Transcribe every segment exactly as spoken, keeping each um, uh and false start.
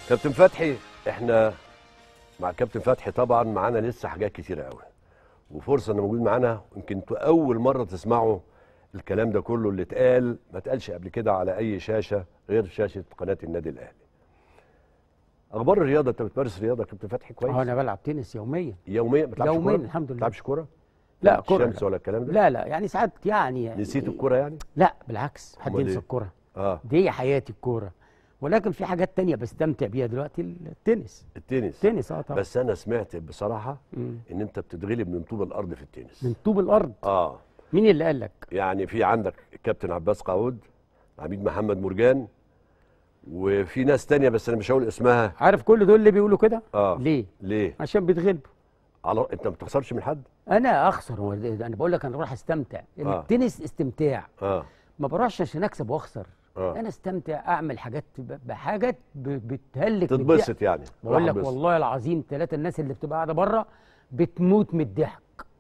كابتن فتحي، احنا مع كابتن فتحي طبعا معانا لسه حاجات كتيره قوي، وفرصه انه موجود معانا. يمكن انتوا اول مره تسمعوا الكلام ده كله اللي اتقال، ما اتقالش قبل كده على اي شاشه غير شاشه قناه النادي الاهلي. اخبار الرياضه، انت بتمارس رياضه يا كابتن فتحي كويس؟ اه انا بلعب تنس يوميا. يوميا؟ ما بتلعبش كوره؟ يوميا الحمد لله. ما بتلعبش كوره؟ لا كوره الشمس ولا الكلام ده؟ لا لا يعني ساعات يعني نسيت الكوره يعني؟ لا بالعكس، حد أمال ينسى إيه؟ الكوره؟ اه دي حياتي الكوره، ولكن في حاجات تانية بستمتع بيها دلوقتي. التنس التنس. التنس اه طبعا. بس انا سمعت بصراحه مم. ان انت بتتغلب من طوب الارض في التنس. من طوب الارض؟ اه مين اللي قال لك؟ يعني في عندك الكابتن عباس قعود، عميد محمد مرجان، وفي ناس تانية بس انا مش هقول اسمها. عارف كل دول اللي بيقولوا كده؟ اه ليه؟ ليه؟ عشان بيتغلبوا. على انت ما بتخسرش من حد؟ انا اخسر، هو ده- انا بقول لك انا بروح استمتع. آه. التنس استمتاع، اه ما بروحش عشان اكسب واخسر. آه. انا استمتع، اعمل حاجات ب- بحاجات ب- بتهلك من تتبسط الضحك. يعني. بقول راح لك تبسط. والله العظيم ثلاثة الناس اللي بتبقى قاعده بره بتموت من الضحك.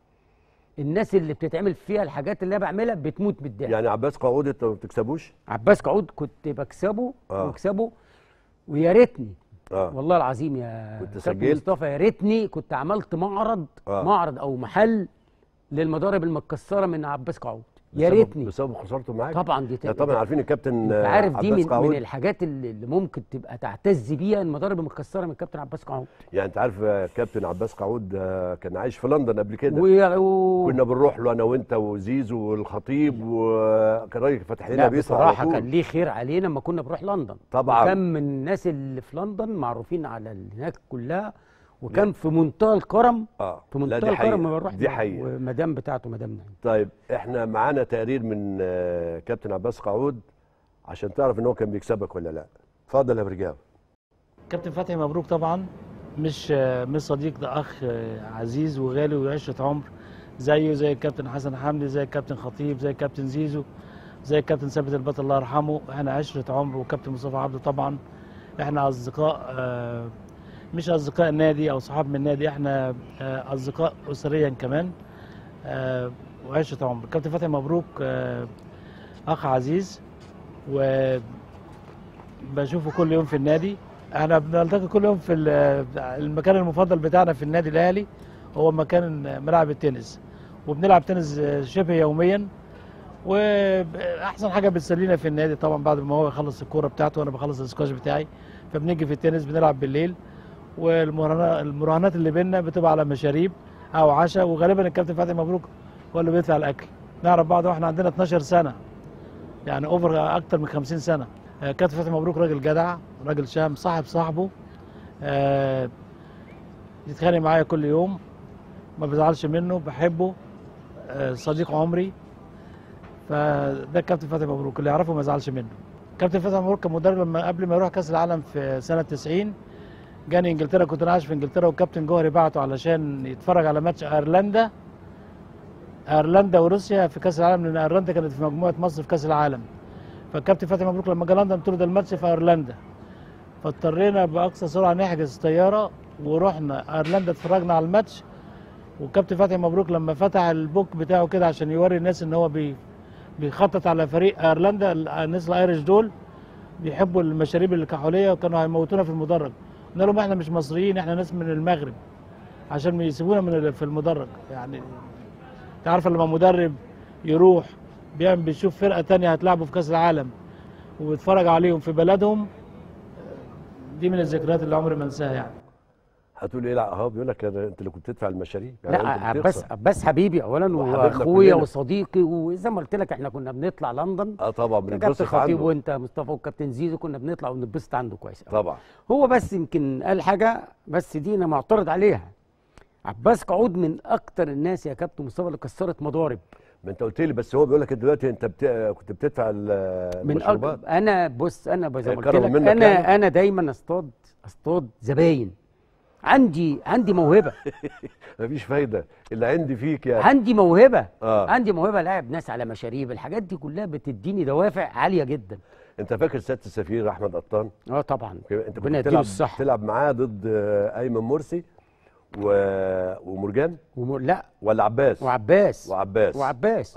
الناس اللي بتتعمل فيها الحاجات اللي انا بعملها بتموت من الضحك. يعني عباس قعود انت ما بتكسبوش؟ عباس قعود كنت بكسبه آه. وبكسبه، ويا ريتني اه والله العظيم يا كنت كابتن سجلت؟ مصطفى، يا ريتني كنت عملت معرض آه. معرض او محل للمضارب المتكسره من عباس قعود. يا بسبب- ريتني. بسبب خسارته معاك؟ طبعا دي لا طبعا عارفين الكابتن انت عارف دي عباس من, قعود. من الحاجات اللي اللي ممكن تبقى تعتز بيها، المضارب المتكسره من الكابتن عباس قعود. يعني انت عارف آه، كابتن عباس قعود آه، كان عايش في لندن قبل كده. و... و... كنا بنروح له انا وانت وزيزو والخطيب، وكان راجل فاتح لنا لا بيته على بصراحه طول. كان ليه خير علينا لما كنا بنروح لندن. طبعاً. كان من الناس اللي في لندن معروفين على ال- هناك كلها، وكان في منتهى الكرم. اه في لا منتهى دي الكرم حقيقة. لما بنروح دي حقيقة. والمدام بتاعته مدام نعيم. طيب احنا معانا تقرير من آه، كابتن عباس قعود عشان تعرف ان هو كان بيكسبك ولا لا. اتفضل يا برجاوي. كابتن فتحي مبروك طبعا، مش مش صديق، ده اخ عزيز وغالي وعشره عمر، زيه زي الكابتن حسن حمدي، زي الكابتن خطيب، زي الكابتن زيزو، زي الكابتن ثابت البطل الله يرحمه. احنا عشره عمر، وكابتن مصطفى عبده طبعا. احنا اصدقاء، آه، مش اصدقاء نادي او صحاب من النادي، احنا آه، اصدقاء اسريا كمان، آه، وعشره عمر. كابتن فتحي مبروك، آه، اخ عزيز، وبشوفه كل يوم في النادي. احنا بنلتقي كل يوم في ال- المكان المفضل بتاعنا في النادي الاهلي، هو مكان ملعب التنس، وبنلعب تنس شبه يوميا. واحسن حاجه بتسلينا في النادي طبعا بعد ما هو يخلص الكوره بتاعته وانا بخلص السكواش بتاعي، فبنيجي في التنس بنلعب بالليل. والمراهنات اللي بينا بتبقى على مشاريب او عشاء، وغالبا الكابتن فتحي مبروك هو اللي بيدفع الاكل. نعرف بعض واحنا عندنا اتناشر سنه، يعني اوفر اكتر من خمسين سنه. آه، كابتن فتحي مبروك راجل جدع، راجل شهم، صاحب صاحبه، آه، يتخانق معايا كل يوم، ما بزعلش منه، بحبه، آه، صديق عمري. فده الكابتن فتحي مبروك اللي يعرفه ما يزعلش منه. كابتن فتحي مبروك كان مدرب لما قبل ما يروح كاس العالم في سنه تسعين، جاني انجلترا، كنت انا عايش في انجلترا، والكابتن جوهري بعته علشان يتفرج على ماتش ايرلندا ايرلندا وروسيا في كاس العالم، لان ايرلندا كانت في مجموعه مصر في كاس العالم. فالكابتن فتحي مبروك لما جه لندن طرد الماتش في ايرلندا، فاضطرينا باقصى سرعه نحجز طياره ورحنا ايرلندا اتفرجنا على الماتش. والكابتن فتحي مبروك لما فتح البوك بتاعه كده عشان يوري الناس ان هو بي بيخطط على فريق ايرلندا، الناس الايرش دول بيحبوا المشاريب الكحوليه وكانوا هيموتونا في المدرج. قلنا لهم احنا مش مصريين، احنا ناس من المغرب، عشان يسيبونا من في المدرج. يعني انت عارف لما مدرب يروح بيعمل بيشوف فرقه ثانيه هتلعبوا في كاس العالم وبيتفرج عليهم في بلدهم، دي من الذكريات اللي عمري ما انساها. يعني هتقول ايه؟ لا هو بيقول لك أنا- انت اللي كنت بتدفع المشاريب يعني. لا أنت اللي عباس بتخسر. عباس حبيبي اولا، وحبيبنا واخويا كلنا. وصديقي، وزي ما قلت لك احنا كنا بنطلع لندن. اه طبعا كابتن بنتبسط خطيب عنده. وانت مصطفى وكابتن زيزو كنا بنطلع ونتبسط عنده كويس قوي. طبعا. هو بس يمكن قال حاجه بس دي انا معترض عليها. عباس قعود من اكتر الناس يا كابتن مصطفى اللي كسرت مضارب. ما انت قلت لي، بس هو بيقول لك دلوقتي انت بت... كنت بتدفع ال- من المشروبات. أك... انا بص انا زي ما قلت كرم لك منك انا يعني؟ انا دايما اصطاد اصطاد زباين. عندي عندي موهبه. مفيش فايده اللي عندي فيك يعني. عندي موهبه آه. عندي موهبه لاعب ناس على مشاريب. الحاجات دي كلها بتديني دوافع عاليه جدا. انت فاكر سياده السفير احمد قطان؟ اه طبعا. انت كنت ربنا يديله بتلعب الصحه. تلعب معاه ضد آه، ايمن مرسي و... ومرجان وم... لا ولا عباس؟ وعباس وعباس وعباس اه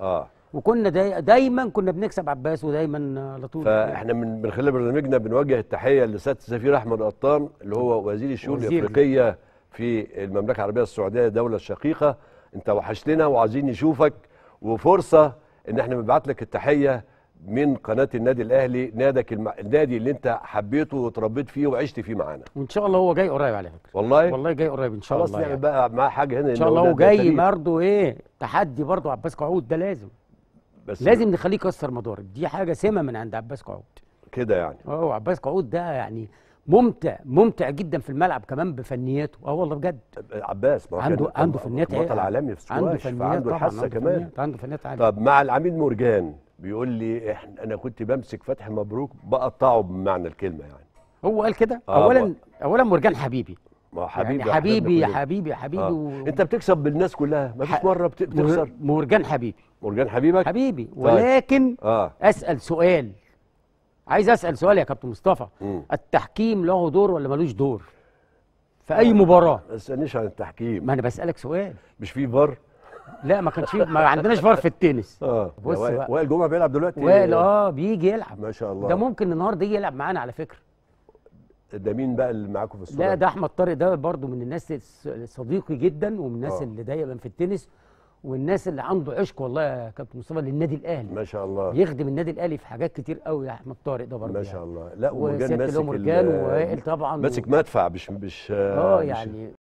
وكنا داي دايما كنا بنكسب عباس ودايما على طول. فاحنا من من خلال برنامجنا بنوجه التحيه لسياده السفير احمد قطان اللي هو وزير الشؤون وزير. الافريقيه في المملكه العربيه السعوديه الدوله الشقيقه. انت وحشتنا وعايزين نشوفك، وفرصه ان احنا بنبعت لك التحيه من قناه النادي الاهلي، نادك الم... النادي اللي انت حبيته وتربيت فيه وعشت فيه معانا. وان شاء الله هو جاي قريب على فكره. والله والله جاي قريب ان شاء خلاص الله. نعمل يعني. بقى معاه حاجه هنا ان شاء الله ده- هو ده جاي تاريخ. برضه ايه تحدي برضه عباس قعود ده لازم بس لازم نخليه يكسر مضارب، دي حاجه سمه من عند عباس قعود. كده يعني. اه عباس قعود ده يعني ممتع ممتع جدا في الملعب كمان بفنياته. اه والله بجد عباس ما هو عنده كان- عنده فنيات بطل عالية. عالمي في عنده السكواش، فنيات فعنده طبعا، الحاسه عنده كمان. فنيات، عنده فنيات عاليه. طب مع العميد مرجان بيقول لي احنا انا كنت بمسك فتحي مبروك بقطعه بمعنى الكلمه يعني. هو قال كده. آه اولا هو- اولا مرجان حبيبي ما هو حبيبي يعني يا حبيبي يا كلنا. حبيبي يا حبيبي آه. و... انت بتكسب بالناس كلها، ما فيش ح- مره بت- بتخسر. مرجان حبيبي مرجان حبيبك حبيبي ولكن اه اسال سؤال، عايز اسال سؤال يا كابتن مصطفى. مم. التحكيم له دور ولا ملوش دور في اي مباراه؟ ما تسالنيش عن التحكيم. ما انا بسالك سؤال. مش في فار؟ لا ما كانش فيه، ما عندناش فار في التنس. اه بص وائل- بقى. وائل جمعه بيلعب دلوقتي. وائل اه بيجي يلعب، ما شاء الله. ده ممكن النهارده يجي يلعب معانا على فكره. ده مين بقى اللي معاكم في الصوره؟ لا ده احمد طارق، ده برضو من الناس الص- صديقي جدا، ومن الناس آه. اللي دايما في التنس، والناس اللي عنده عشق والله يا كابتن مصطفى للنادي الاهلي. ما شاء الله. يخدم النادي الاهلي في حاجات كتير قوي يا احمد طارق ده برضو. ما يعني. شاء الله. لا ومرجان وسيادة ماسك اللي هو مرجان ال- ووائل طبعا ماسك مدفع مش مش اه مش- يعني